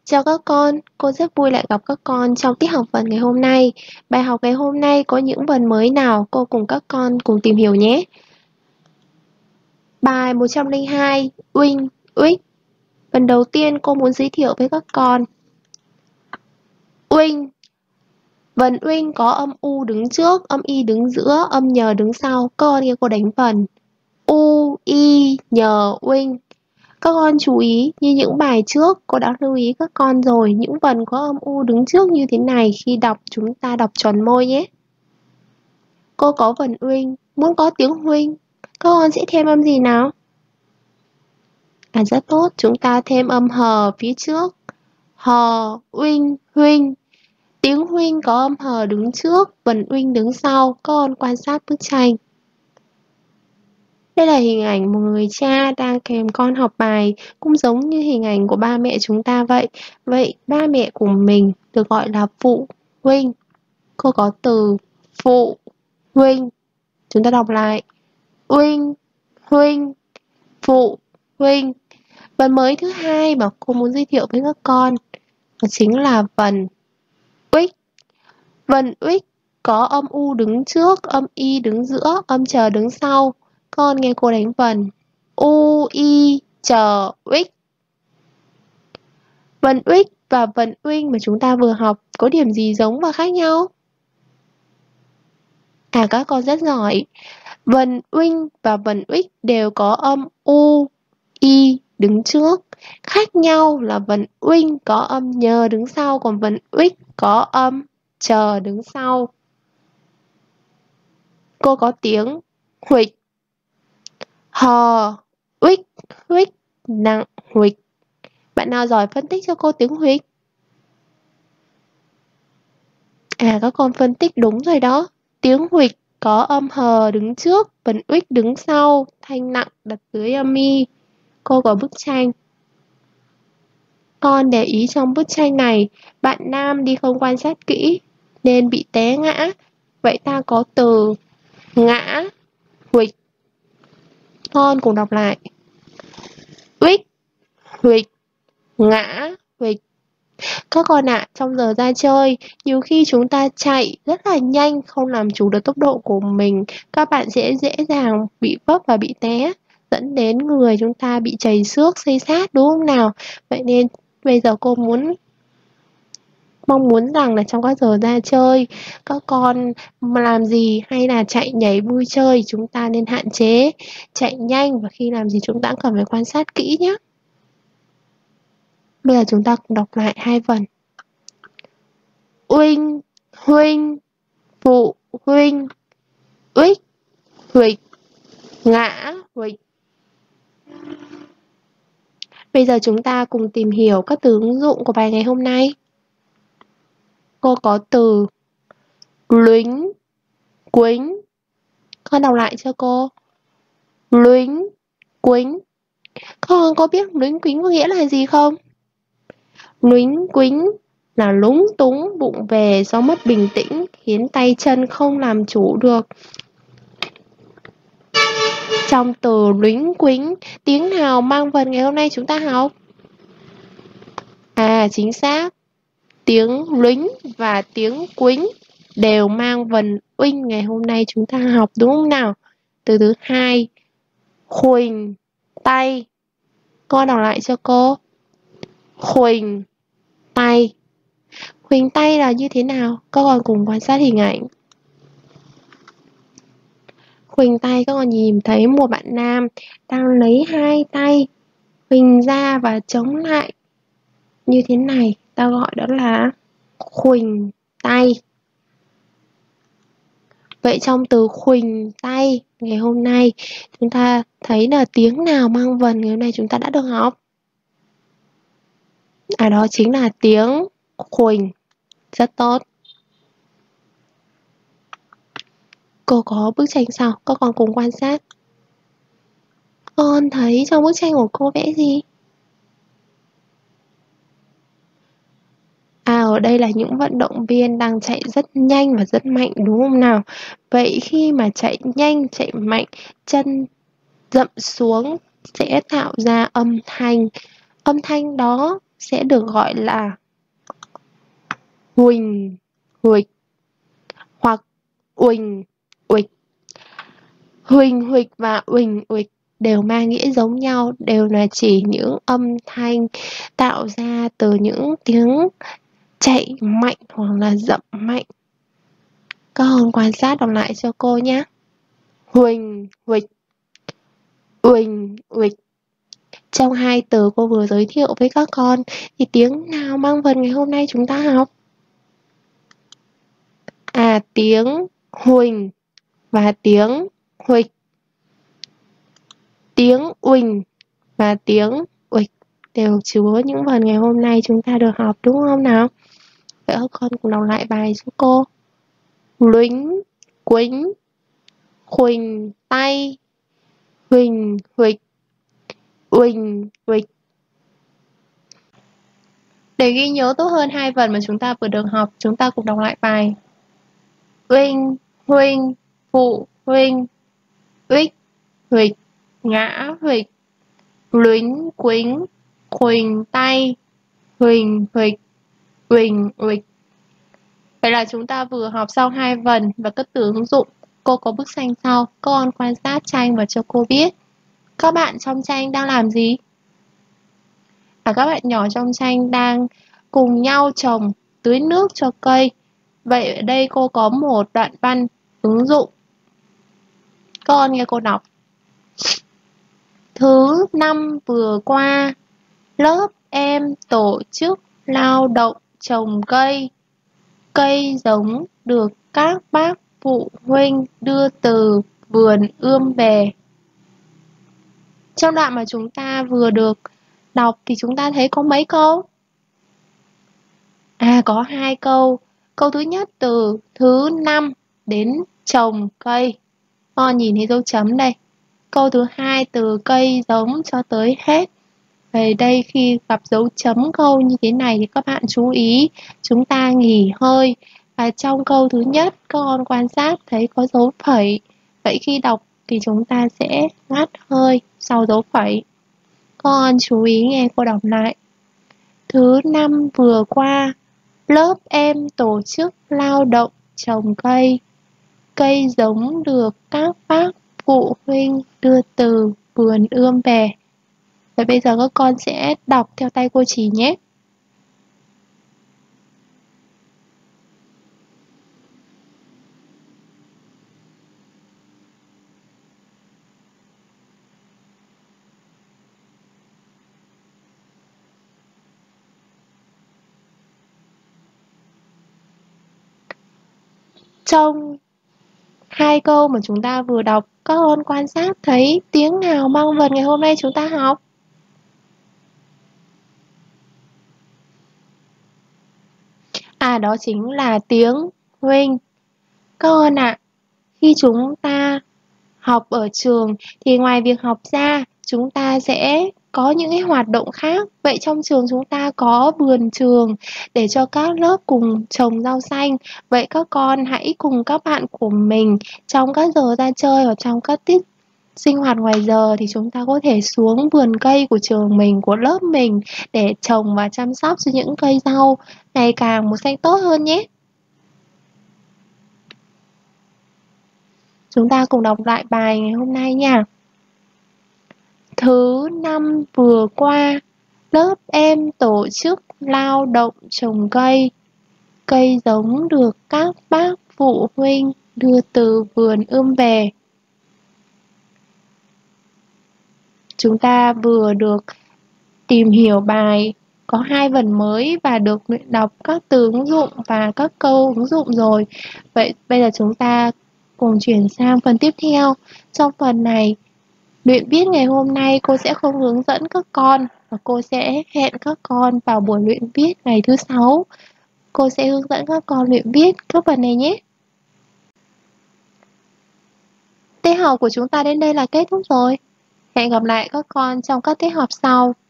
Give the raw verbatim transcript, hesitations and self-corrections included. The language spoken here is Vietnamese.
Chào các con, cô rất vui lại gặp các con trong tiết học vần ngày hôm nay. Bài học ngày hôm nay có những vần mới nào cô cùng các con cùng tìm hiểu nhé. Bài một trăm lẻ hai, uinh, uých. Phần đầu tiên cô muốn giới thiệu với các con. Uinh. Vần uinh có âm u đứng trước, âm y đứng giữa, âm nhờ đứng sau. Các con nghe cô đánh vần. U, y, nhờ, uinh. Các con chú ý, như những bài trước, cô đã lưu ý các con rồi, những vần có âm u đứng trước như thế này khi đọc chúng ta đọc tròn môi nhé. Cô có vần uinh, muốn có tiếng huynh, các con sẽ thêm âm gì nào? À rất tốt, chúng ta thêm âm hờ phía trước. Hờ, uinh, huynh. Tiếng huynh có âm hờ đứng trước, vần uinh đứng sau, các con quan sát bức tranh. Đây là hình ảnh một người cha đang kèm con học bài, cũng giống như hình ảnh của ba mẹ chúng ta vậy. Vậy ba mẹ của mình được gọi là phụ huynh. Cô có từ phụ huynh. Chúng ta đọc lại. Huynh, huynh, phụ huynh. Vần mới thứ hai mà cô muốn giới thiệu với các con đó chính là vần uých. Vần uých có âm u đứng trước, âm y đứng giữa, âm chờ đứng sau. Con nghe cô đánh vần u, y, chờ, uých. Vần uých và vần uinh mà chúng ta vừa học có điểm gì giống và khác nhau? À các con rất giỏi. Vần uinh và vần uých đều có âm u, y đứng trước. Khác nhau là vần uinh có âm nhờ đứng sau, còn vần uých có âm chờ đứng sau. Cô có tiếng huỵch. Hò, uých, huých, nặng, huỵch. Bạn nào giỏi phân tích cho cô tiếng huỵch? À các con phân tích đúng rồi đó. Tiếng huỵch có âm hờ đứng trước, vần uých đứng sau, thanh nặng đặt dưới âm y. Cô có bức tranh. Con để ý trong bức tranh này, bạn nam đi không quan sát kỹ nên bị té ngã. Vậy ta có từ ngã, huỵch. Con cùng đọc lại. Uých, huỵch, ngã, huỵch. Các con ạ, à, trong giờ ra chơi, nhiều khi chúng ta chạy rất là nhanh, không làm chủ được tốc độ của mình. Các bạn sẽ dễ dàng bị vấp và bị té, dẫn đến người chúng ta bị chảy xước, xây xát đúng không nào? Vậy nên bây giờ cô muốn mong muốn rằng là trong các giờ ra chơi, các con làm gì hay là chạy nhảy vui chơi, chúng ta nên hạn chế chạy nhanh và khi làm gì chúng ta cũng cần phải quan sát kỹ nhé. Bây giờ chúng ta cùng đọc lại hai vần. Uinh, huynh, phụ huynh, uých, huỵch, ngã, huỵch. Bây giờ chúng ta cùng tìm hiểu các từ ứng dụng của bài ngày hôm nay. Cô có từ luyến, quính. Con đọc lại cho cô. Luyến, quính. Con có biết luyến quính có nghĩa là gì không? Luyến quính là lúng túng, bụng về do mất bình tĩnh, khiến tay chân không làm chủ được. Trong từ luyến quính, tiếng nào mang vần ngày hôm nay chúng ta học? À, chính xác. Tiếng luyến và tiếng quính đều mang vần uinh ngày hôm nay chúng ta học đúng không nào? Từ thứ hai, khuỳnh tay. Con đọc lại cho cô. Khuỳnh tay. Khuỳnh tay là như thế nào? Các con cùng quan sát hình ảnh. Khuỳnh tay, các con nhìn thấy một bạn nam đang lấy hai tay khuỳnh ra và chống lại như thế này, ta gọi đó là khuỳnh tay. Vậy trong từ khuỳnh tay ngày hôm nay chúng ta thấy là tiếng nào mang vần ngày hôm nay chúng ta đã được học? À đó chính là tiếng khuỳnh. Rất tốt. Cô có bức tranh sau, các con cùng quan sát. Con thấy trong bức tranh của cô vẽ gì? À ở đây là những vận động viên đang chạy rất nhanh và rất mạnh đúng không nào? Vậy khi mà chạy nhanh, chạy mạnh, chân dậm xuống sẽ tạo ra âm thanh. Âm thanh đó sẽ được gọi là huỳnh, huịch hoặc uỳnh, uịch. Huỳnh, huịch và uỳnh, uịch đều mang nghĩa giống nhau, đều là chỉ những âm thanh tạo ra từ những tiếng chạy mạnh hoặc là dậm mạnh. Các con quan sát đọc lại cho cô nhé. Huỳnh, huịch, uỳnh, uịch. Trong hai từ cô vừa giới thiệu với các con thì tiếng nào mang vần ngày hôm nay chúng ta học? À, tiếng huỳnh và tiếng huịch. Tiếng uỳnh và tiếng uịch đều chứa những vần ngày hôm nay chúng ta được học, đúng không nào? Vậy các con cùng đọc lại bài cho cô. Lính, quính, khuỳnh, tay, huỳnh, huịch, uỳnh, uịch. Để ghi nhớ tốt hơn hai vần mà chúng ta vừa được học, chúng ta cùng đọc lại bài. Uỳnh, huỳnh, phụ huynh, uých, huịch, ngã huịch, lính, quính, khuỳnh, tay, huỳnh, huịch, uỳnh, uịch. Vậy là chúng ta vừa học xong hai vần và các từ ứng dụng. Cô có bức tranh sau, các con quan sát tranh và cho cô biết các bạn trong tranh đang làm gì? Và các bạn nhỏ trong tranh đang cùng nhau trồng, tưới nước cho cây. Vậy ở đây cô có một đoạn văn ứng dụng. Các con nghe cô đọc. Thứ năm vừa qua, lớp em tổ chức lao động trồng cây. Cây giống được các bác phụ huynh đưa từ vườn ươm về. Trong đoạn mà chúng ta vừa được đọc thì chúng ta thấy có mấy câu? À, có hai câu. Câu thứ nhất từ thứ năm đến trồng cây. Con nhìn thấy dấu chấm đây. Câu thứ hai từ cây giống cho tới hết. Về đây khi gặp dấu chấm câu như thế này thì các bạn chú ý, chúng ta nghỉ hơi. Và trong câu thứ nhất, các con quan sát thấy có dấu phẩy. Vậy khi đọc thì chúng ta sẽ ngắt hơi sau dấu phẩy. Con chú ý nghe cô đọc lại. Thứ năm vừa qua, lớp em tổ chức lao động trồng cây. Cây giống được các bác phụ huynh đưa từ vườn ươm về. Vậy bây giờ các con sẽ đọc theo tay cô chỉ nhé. Trong hai câu mà chúng ta vừa đọc, các con quan sát thấy tiếng nào mang vần ngày hôm nay chúng ta học? À, đó chính là tiếng huỳnh. Các con ạ, à, khi chúng ta học ở trường thì ngoài việc học ra, chúng ta sẽ có những cái hoạt động khác. Vậy trong trường chúng ta có vườn trường để cho các lớp cùng trồng rau xanh. Vậy các con hãy cùng các bạn của mình trong các giờ ra chơi hoặc trong các tiết sinh hoạt ngoài giờ thì chúng ta có thể xuống vườn cây của trường mình, của lớp mình để trồng và chăm sóc cho những cây rau ngày càng một xanh tốt hơn nhé. Chúng ta cùng đọc lại bài ngày hôm nay nha. Thứ năm vừa qua, lớp em tổ chức lao động trồng cây. Cây giống được các bác phụ huynh đưa từ vườn ươm về. Chúng ta vừa được tìm hiểu bài có hai vần mới và được luyện đọc các từ ứng dụng và các câu ứng dụng rồi. Vậy bây giờ chúng ta cùng chuyển sang phần tiếp theo. Trong phần này, luyện viết ngày hôm nay cô sẽ không hướng dẫn các con và cô sẽ hẹn các con vào buổi luyện viết ngày thứ sáu. Cô sẽ hướng dẫn các con luyện viết các phần này nhé. Tiết học của chúng ta đến đây là kết thúc rồi. Hẹn gặp lại các con trong các tiết học sau.